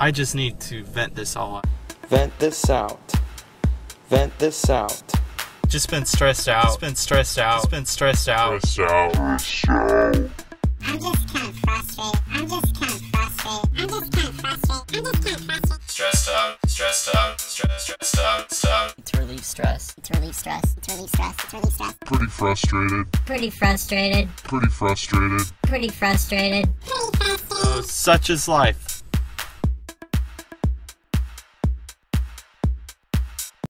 I just need to vent this all out. Vent this out. Vent this out. Just been stressed out. Just been stressed out. Just been stressed out. I'm just kind of frustrated. I'm just kind of frustrated. I'm just kind of frustrated. I'm just kind of frustrated. Stressed out. Stressed out. Stressed out. To relieve stress. To relieve stress. To relieve stress. To relieve stress. Pretty frustrated. Pretty frustrated. Pretty frustrated. Pretty frustrated. Oh, such is life.